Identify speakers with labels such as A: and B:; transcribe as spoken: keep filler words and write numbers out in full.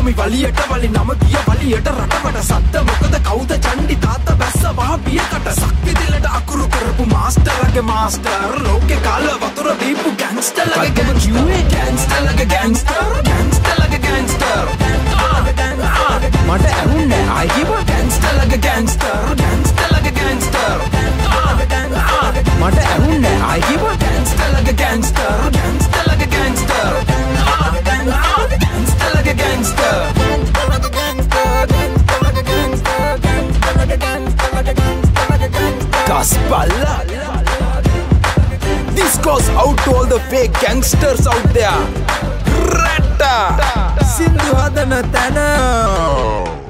A: Tommy වලියට වලි නම ගිය වලියට රටවට සද්ද මොකද කවුද චණ්ඩි තාත්තා බැස්ස වහ පියකට සක්විතිලට අකුරු කරපු මාස්ටර්ගේ මාස්ටර් ලෝකේ කාල වතුර දීපු ගෑන්ග්ස්ටර්ගේ ගෑන්ග්ස්ටර් ගෑන්ග්ස්ටර්ගේ ගෑන්ග්ස්ටර් ගෑන්ග්ස්ටර්ගේ ගෑන්ග්ස්ටර් මට ඇහුන්නේ ආයි කිව්වා ගෑන්ග්ස්ටර්ගේ ගෑන්ග්ස්ටර් ගෑන්ග්ස්ටර්ගේ ගෑන්ග්ස්ටර් මට ඇහුන්නේ ආයි කිව්වා ගෑන්ග්ස්ටර්ගේ ගෑන්ග්ස්ටර් ගෑන්ග්ස්ටර්ගේ ගෑන්ග්ස්ටර් gangster like a gangster Kaspalla. This goes out to all the fake gangsters out there. Rata Sindhu hadana tana